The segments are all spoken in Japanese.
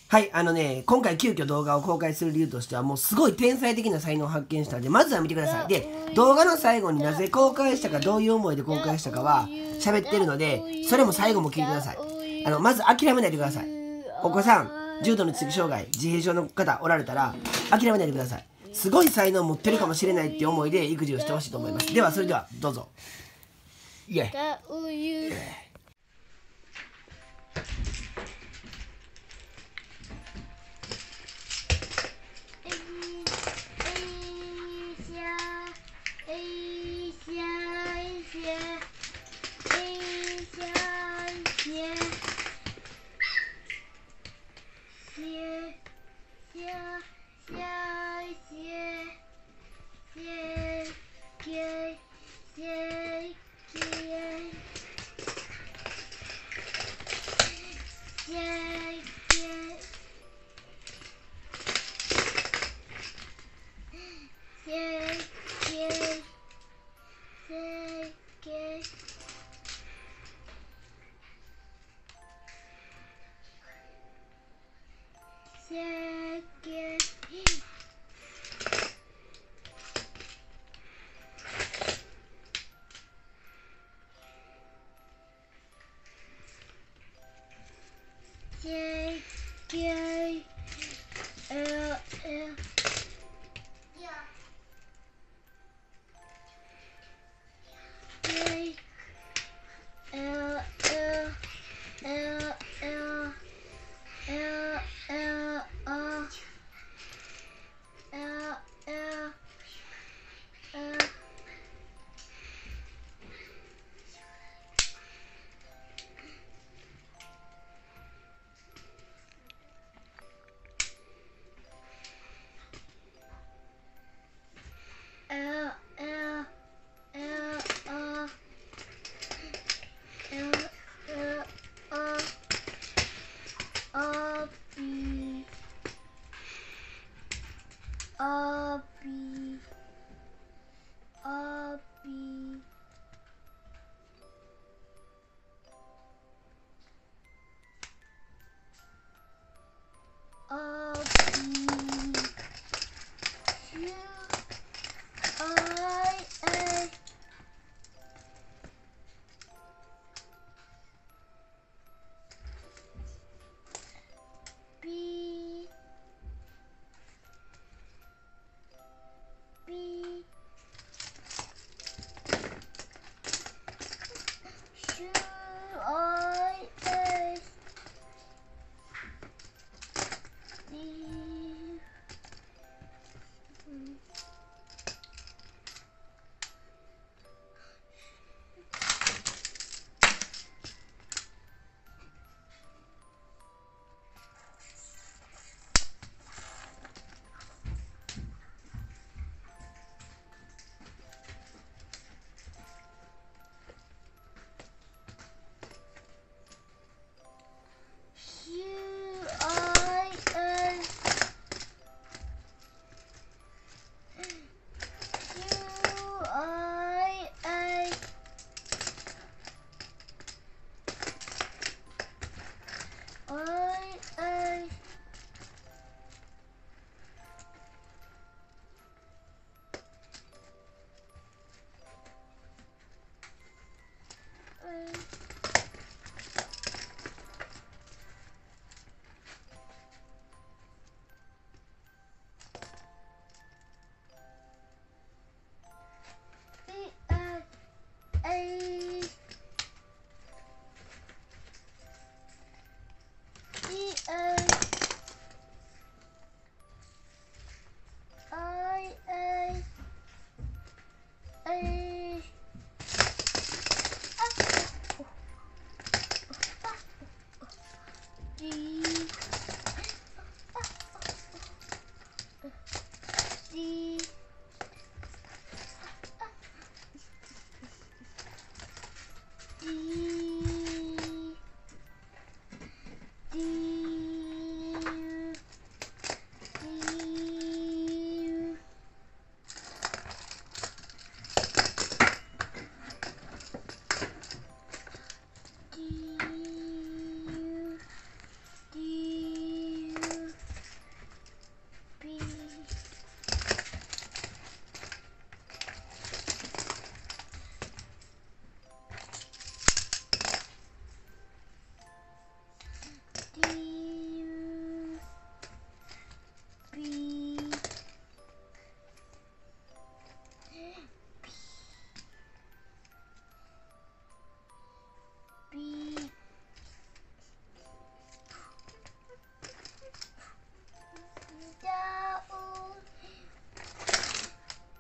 はい、今回急遽動画を公開する理由としては、もうすごい天才的な才能を発見したので、まずは見てください。で、動画の最後になぜ公開したか、どういう思いで公開したかは喋ってるので、それも最後も聞いてください。まず諦めないでください。お子さん、重度の知的障害、自閉症の方おられたら、諦めないでください。すごい才能を持ってるかもしれないっていう思いで育児をしてほしいと思います。では、それでは、どうぞ。イエイ。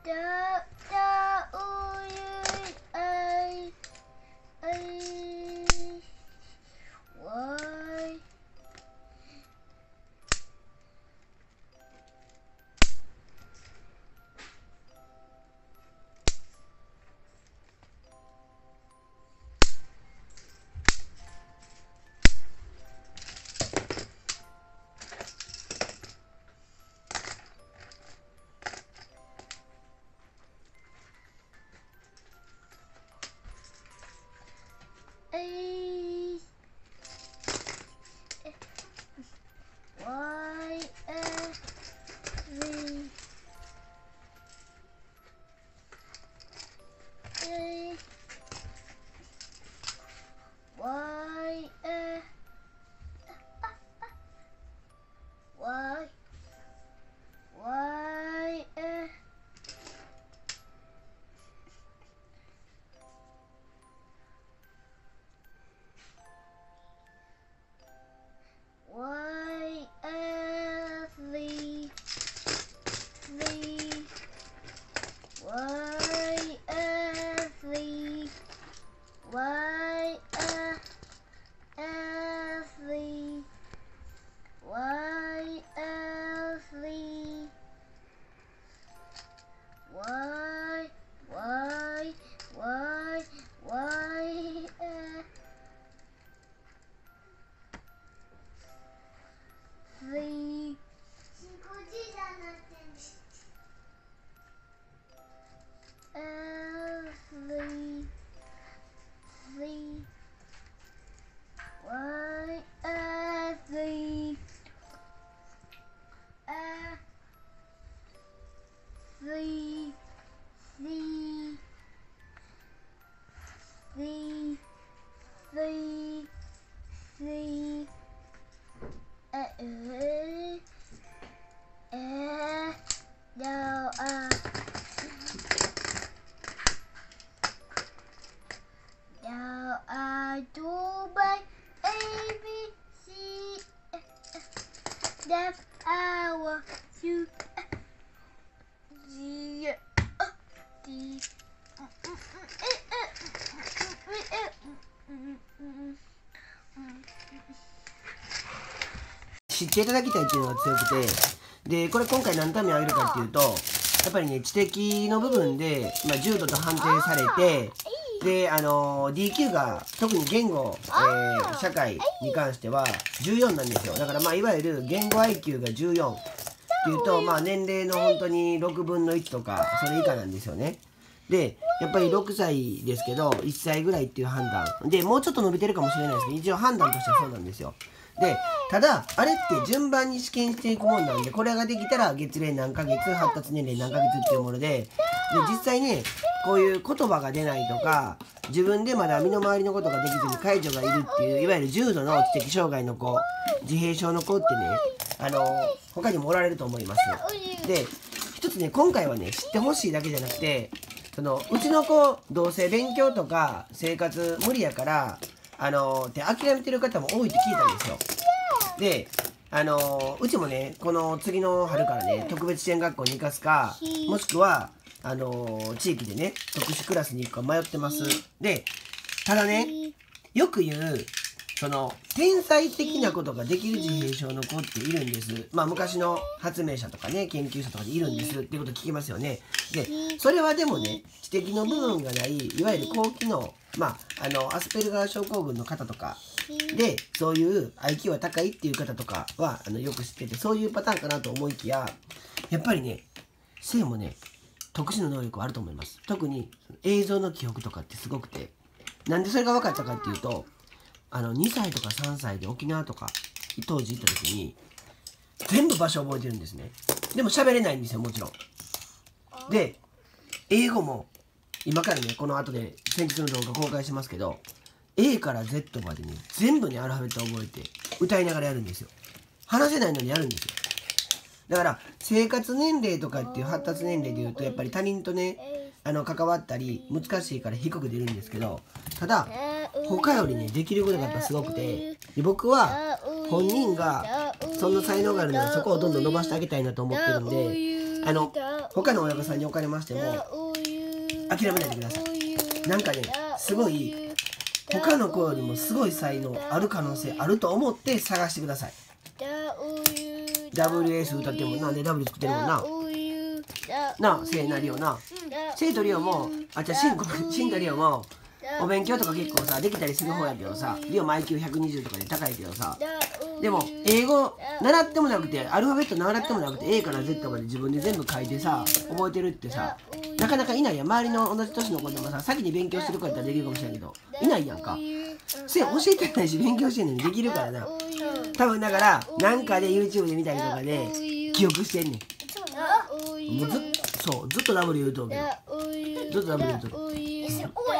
知っていただきたいっていうのが強くて、でこれ今回何のためにあげるかっていうと、やっぱりね知的の部分で、重度と判定されて、でDQ が特に言語、社会に関しては14なんですよ。だからいわゆる言語 IQ が14っていうと、年齢の本当に6分の1とかそれ以下なんですよね。でやっぱり6歳ですけど1歳ぐらいっていう判断で、もうちょっと伸びてるかもしれないですけど、一応判断としてはそうなんですよ。でただあれって順番に試験していくもんなんで、これができたら月齢何ヶ月、発達年齢何ヶ月っていうもので、実際ねこういう言葉が出ないとか、自分でまだ身の回りのことができずに介助がいるっていう、いわゆる重度の知的障害の子、自閉症の子ってね、他にもおられると思います。で一つね、今回はね知ってほしいだけじゃなくて、うちの子どうせ勉強とか生活無理やからって諦めてる方も多いって聞いたんですよ。でうちもねこの次の春からね特別支援学校に行かすか、もしくは地域でね特殊クラスに行くか迷ってます。でただね、よく言う天才的なことができる自閉症の子っているんです。昔の発明者とかね研究者とかでいるんですっていうこと聞きますよね。でそれはでもね知的の部分がない、いわゆる高機能、アスペルガー症候群の方とかで、そういう IQ は高いっていう方とかはよく知ってて、そういうパターンかなと思いきや、やっぱりね性もね特殊な能力はあると思います。特に映像の記憶とかってすごくて、なんでそれが分かったかっていうと、2歳とか3歳で沖縄とか当時行った時に全部場所覚えてるんですね。でも喋れないんですよ、もちろん。で英語も今からねこの後で先日の動画公開しますけど、 A から Z までね全部ねアルファベット覚えて歌いながらやるんですよ。話せないのにやるんですよ。だから生活年齢とかっていう発達年齢でいうと、やっぱり他人とね関わったり難しいから低く出るんですけど、ただ他よりねできることがやっぱすごくて、で僕は本人がそんな才能があるならそこをどんどん伸ばしてあげたいなと思ってるんで、 他の親御さんにおかれましても諦めないでください。なんかねすごい他の子よりもすごい才能ある可能性あると思って探してください。 WS 歌ってもなんで W 作ってるもんな。なあ聖なリオな。聖とリオもシンとリオもお勉強とか結構さできたりする方やけどさ、リオも IQ120 とかで高いけどさ、でも英語習ってもなくてアルファベット習ってもなくて A から Z まで自分で全部書いてさ覚えてるってさなかなかいないやん。周りの同じ年の子でもさ先に勉強してる子やったらできるかもしれんけどいないやんか。教えてないし勉強してんのにできるからな。多分だからなんかで YouTube で見たりとかで記憶してんねん。もうずっと W 言うとうけどずっと W 言うとる。